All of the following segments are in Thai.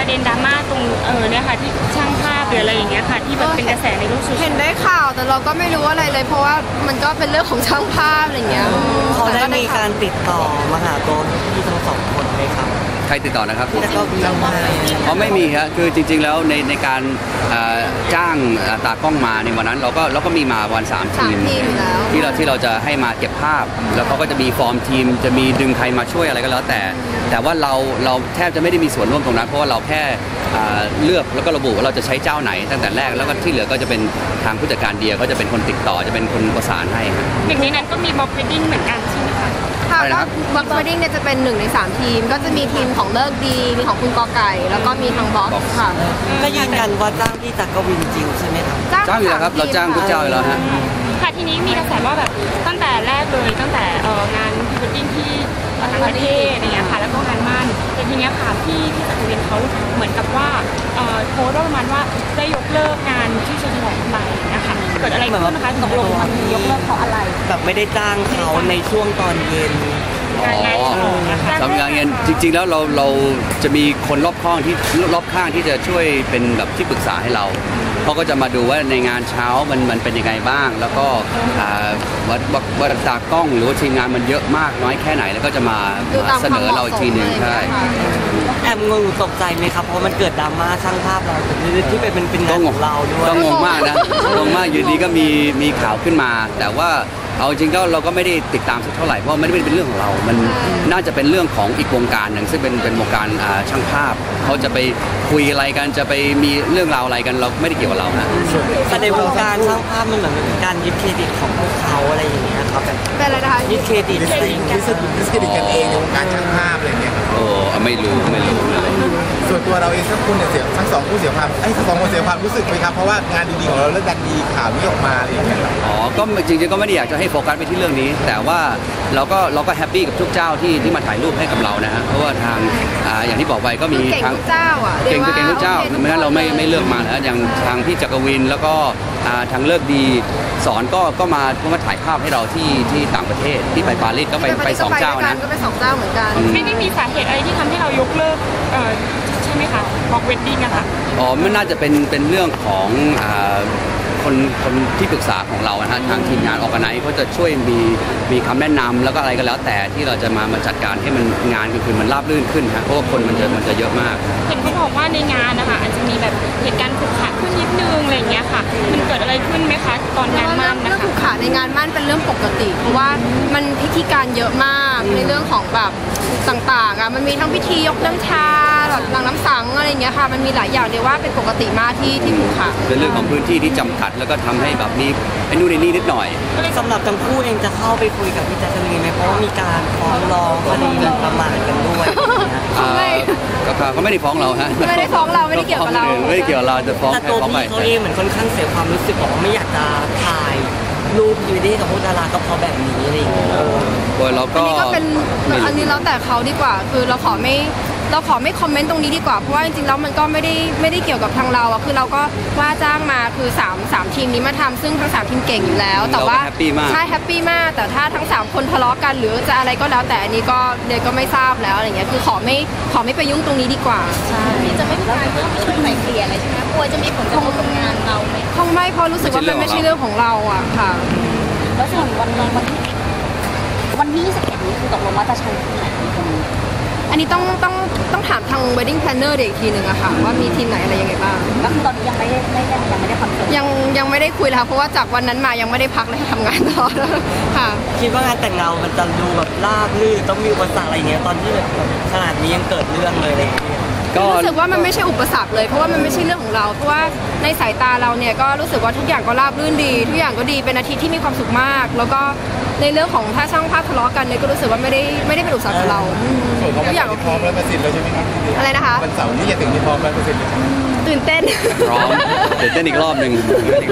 ประเด็นดราม่าตรงเนี่ยค่ะที่ช่างภาพหรืออะไรอย่างเงี้ยค่ะที่แบบเป็นกระแสในโลกโซเชียลเห็นได้ข่าวแต่เราก็ไม่รู้อะไรเลยเพราะว่ามันก็เป็นเรื่องของช่างภาพอะไรเงี้ยเขาได้มีการติดต่อมาหาตัวพี่ทั้งสองคนไหมครับใครติดต่อนะครับแล้วก็ช่างภาพเขาไม่มีครับคือจริงๆแล้วในการจ้างตากล้องมาในวันนั้นเราก็มีมาวัน3 ทีมที่เราจะให้มาเก็บภาพแล้วเขาก็จะมีฟอร์มทีมจะมีดึงใครมาช่วยอะไรก็แล้วแต่ว่าเราแทบจะไม่ได้มีส่วนร่วมตรงนั้นเพราะว่าเราแค่เลือกแล้วก็ระบุว่าเราจะใช้เจ้าไหนตั้งแต่แรกแล้วก็ที่เหลือก็จะเป็นทางผู้จัดการเดียก็จะเป็นคนติดต่อจะเป็นคนประสานให้ครับหนึ่งในนั้นก็มีบล็อกเวดดิ้งเหมือนกันใช่ไหมคะค่ะก็บล็อกเวดดิ้งเนี่ยจะเป็น1 ใน 3ทีมก็จะมีทีมของเลิกดีมีของคุณกอไก่แล้วก็มีทางบล็อกค่ะก็ยืนยันว่าจ้างพี่จักรวินจริงใช่ไหมครับจ้างอยู่แล้วครับเราจ้างทุกเจ้าอยู่แล้วฮะค่ะทีนี้มีกระแสว่าแบบตั้งแต่แรกเลยตั้งแต่งานพรีเวดดิ้งที่ต่างประเทศอะไรเงี้ยค่ะแล้วก็งานมั่นแต่ทีเนี้ยค่ะพี่จักรวินเขาเหมือนกับว่าโพสต์ประมาณว่าได้ยกเลิกงานที่ฉลองไปนะคะเกิดอะไรขึ้นนะคะตกลงมันยกเลิกเพราะอะไรแบบไม่ได้จ้างเขาในช่วงตอนเย็นทำงานเงินจริงๆแล้วเราจะมีคนรอบข้างที่จะช่วยเป็นแบบที่ปรึกษาให้เราเขาก็จะมาดูว่าในงานเช้ามันเป็นยังไงบ้างแล้วก็วัดตากล้องหรือว่าทีมงานมันเยอะมากน้อยแค่ไหนแล้วก็จะมาเสนอเราอีกทีหนึ่งใช่แอบงงตกใจไหมครับเพราะมันเกิดดราม่าช่างภาพเราที่เป็นงานของเราด้วยก็งงมากนะงงมากอยู่ดีก็มีข่าวขึ้นมาแต่ว่าเอาจริงก็เราก็ไม่ได้ติดตามสักเท่าไหร่เพราะไม่ได้เป็นเรื่องของเรามันน่าจะเป็นเรื่องของอีกวงการหนึ่งซึ่งเป็นวงการช่างภาพเขาจะไปคุยอะไรกันจะไปมีเรื่องราวอะไรกันเราไม่ได้เกี่ยวกับเราฮะแต่ในวงการช่างภาพมันเหมือนเป็นการยึดเครดิตของพวกเขาอะไรอย่างเงี้ยครับเป็นอะไรนะคะยึดเครดิตอะไรอย่างเงี้ยยึดเครดิตกันเองในวงการช่างภาพอะไรเงี้ยโอ้ไม่รู้ส่วนตัวเราเองทั้งคู่เนี่ยทั้งสองคู่เสียความทั้งสองคนเสียความรู้สึกไหมครับเพราะว่างานดีๆของเราเรื่องดันดีข่าวนี้ออกมาอะไรอย่างเงี้ยก็จริงๆก็ไม่ได้อยากจะให้โฟกัสไปที่เรื่องนี้แต่ว่าเราก็แฮปปี้กับทุกเจ้าที่มาถ่ายรูปให้กับเรานะฮะเพราะว่าทางอย่างที่บอกไปก็มีทางเจ้าเก่งทุกเจ้าไม่งั้นเราไม่เลือกมาแล้วอย่างทางพี่จักรวินแล้วก็ทางเลิกดีสอนก็มาถ่ายภาพให้เราที่ต่างประเทศที่ไปปารีสก็ไป2 เจ้านะก็ไป2 เจ้าเหมือนกันไม่ได้มีสาเหตุอะไรที่ทำให้เรายกเลิกใช่ไหมคะบล็อกเวดดิ้งอะค่ะมันน่าจะเป็นเรื่องของคนที่ปรึกษาของเราทางทีมงานออกไนเขาจะช่วยมีคำแนะนำแล้วก็อะไรก็แล้วแต่ที่เราจะมาจัดการให้มันงานคือมันราบรื่นขึ้นฮะเพราะว่าคนมันจะเยอะมากเห็นเขาบอกว่าในงานนะคะอาจจะมีแบบเหตุการณ์ขรุขระขึ้นนิดนึงอะไรอย่างเงี้ยค่ะมันเกิดอะไรขึ้นไหมคะตอนงานมั่นนะคะเรื่องขรุขระในงานมั่นเป็นเรื่องปกติเพราะว่ามันพิธีการเยอะมากในเรื่องของแบบต่างๆมันมีทั้งพิธียกน้ำชาหลังน้ำสังอะไรอย่างเงี้ยค่ะมันมีหลายอย่างเดียวว่าเป็นปกติมากที่ขรุขระเป็นเรื่องของพื้นที่ที่จำกัดแล้วก็ทำให้แบบนี้ไอ้นู่นนี่นิดหน่อยสำหรับทั้งคู่เองจะเข้าไปคุยกับพี่จักรีไหมเพราะว่ามีการฟ้องร้องคดีหมิ่นประมาทกันด้วยเขาไม่ได้ฟ้องเราฮะไม่ได้ฟ้องเราไม่ได้เกี่ยวกับเราไม่ได้เกี่ยวกับเราจะฟ้องแต่ตัวพี่เขาเองเหมือนค่อนข้างเสียความรู้สึกบอกว่าไม่อยากจะถ่ายรูปยูดีกับพวกดาราก็เพราะแบบนี้อะไรอย่างเงี้ยเราก็อันนี้ก็เป็นอันนี้แล้วแต่เขาดีกว่าคือเราขอไม่คอมเมนต์ตรงนี้ดีกว่าเพราะว่าจริงๆแล้วมันก็ไม่ได้เกี่ยวกับทางเราคือเราก็ว่าจ้างมาคือ3ทีมนี้มาทำซึ่งทั้ง3ทีมเก่งอยู่แล้วแต่ว่าใช่แฮปปี้มากแต่ถ้าทั้ง3คนทะเลาะกันหรือจะอะไรก็แล้วแต่อันนี้ก็เดี๋ยวก็ไม่ทราบแล้วอะไรเงี้ยคือขอไม่ไปยุ่งตรงนี้ดีกว่าใช่จะไม่มีการเพิ่มช่วยไหนเกลี่ยอะไรใช่ไหมกลัวจะมีผลกระทบกับงานเราไหมคงไม่เพราะรู้สึกว่ามันไม่ใช่เรื่องของเราค่ะแล้วส่วนวันที่21นี้คือตกลงว่าจะใช้ที่ไหนอันนี้ต้องถามทาง wedding planner อีกทีหนึ่งอะค่ะว่ามีทีมไหนอะไรยังไงบ้างก็คือตอนนี้ยังไม่ได้คอนเฟิร์มยังไม่ได้คุยเลยค่ะเพราะว่าจากวันนั้นมายังไม่ได้พักเลยทำงานต่อค่ะคิดว่างานแต่งงานมันจะดูแบบราบรื่นต้องมีอุปสรรคอะไรเงี้ยตอนที่แบบขนาดนี้ยังเกิดเรื่องเลยอะไรเงี้ยรู้สึกว่ามันไม่ใช่อุปสรรคเลยเพราะว่ามันไม่ใช่เรื่องของเราเพราะว่าในสายตาเราเนี่ยก็รู้สึกว่าทุกอย่างก็ราบรื่นดีทุกอย่างก็ดีเป็นอาทิตย์ที่มีความสุขมากแล้วก็ในเรื่องของถ้าช่างภาพทะเลาะกันเนี่ยก็รู้สึกว่าไม่ได้เป็นอุปสรรคกับเราทุกอย่างพร้อม100%แล้วใช่ไหมครับอะไรนะคะวันเสาร์นี้จะถึงที่พร้อม100%เลยตื่นเต้นพร้อมตื่นเต้นอีกรอบหนึ่ง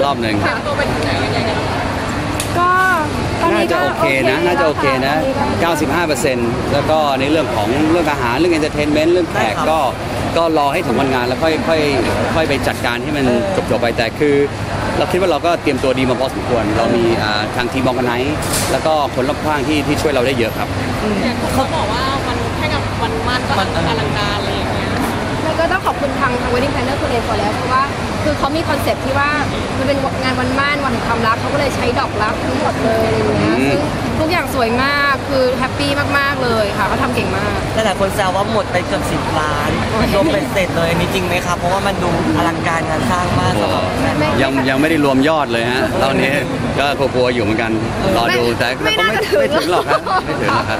ก็น่าจะโอเคนะ95%แล้วก็ในเรื่องอาหารเรื่องเอนเตอร์เทนเมนต์เรื่องแขกก็รอให้ถึงวันงานแล้วค่อยไปจัดการให้มันจบไปแต่คือเราคิดว่าเราก็เตรียมตัวดีมาพอสมควรเรามีทางทีมออร์แกไนซ์แล้วก็คนรอบข้างที่ช่วยเราได้เยอะครับเขาบอกว่ามันแค่กับวันมั่นก็อลังการอะไรอย่างเงี้ยแล้วก็ต้องขอบคุณ wedding planner คุณเอฟแล้วเพราะว่าคือเขามีคอนเซ็ปต์ที่ว่ามันเป็นงานวันมั่นวันแห่งความรักเขาก็เลยใช้ดอกรักทั้งหมดเลยอะไรอย่างเงี้ยซึ่งทุกอย่างสวยมากคือแฮปปี้มากๆเลยค่ะเขาทำเก่งมากหลายๆคนแซวว่าหมดไปเกือบ10 ล้านรวมเป็นเสร็จเลยอันนี้จริงไหมครับ เพราะว่ามันดูอลังการงานสร้างมากสำหรับแฟนยังไม่ได้รวมยอดเลยฮะตอนนี้ก็กลัวๆอยู่เหมือนกันรอดูแต่ไม่ก็น่าจะถึงไม่ถึงหรอกครับไม่ถึงหรอกครับ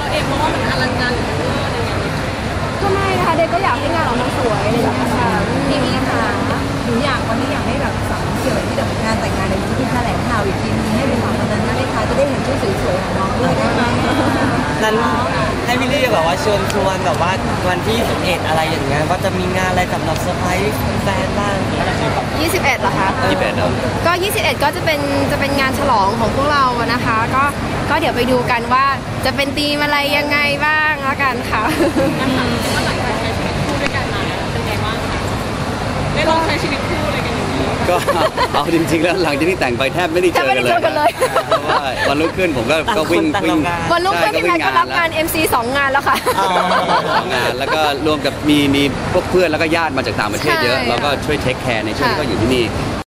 ก็ไม่นะคะเด็กก็อยากให้งานออกมาสวยอะไรอย่างเงี้ยค่ะทีนี้ค่ะหนูอยากวันนี้อยากให้แบบสาวเกี่ยวกับที่แบบงานแต่งงานในที่แถลงข่าวอีกทีนึงให้เป็นของคนนั้นได้ไหมคะจะได้เห็นชื่อสวยๆของน้องด้วยได้ไหมนั้นให้พี่ลี่แบบว่าเชิญชวนแบบว่าวันที่21อะไรอย่างเงี้ยว่าจะมีงานอะไรสำหรับเซอร์ไพรส์แฟนบ้าง 21เหรอคะ 21แล้วก็ 21 ก็จะเป็นงานฉลองของพวกเราอะนะคะ ก็เดี๋ยวไปดูกันว่าจะเป็นธีมอะไรยังไงบ้างแล้วกันค่ะว่าหลังจากใช้ชีวิตคู่ด้วยกันมาเป็นไงบ้างคะได้ลองใช้ชีวิตคู่อะไรกันอย่างนี้ก็เอาจริงๆแล้วหลังจากที่แต่งไปแทบไม่ได้เจอกันเลยแทบไม่ได้เจอกันเลยเพราะว่าวันรุ่งขึ้นผมก็วิ่งวันรุ่งขึ้นพี่แพทย์ก็รับงาน MC 2 งานแล้วค่ะงานแล้วก็รวมกับมีพวกเพื่อนแล้วก็ญาติมาจากต่างประเทศเยอะใช่เราก็ช่วยเทคแคร์ในช่วงที่เขาอยู่ที่นี่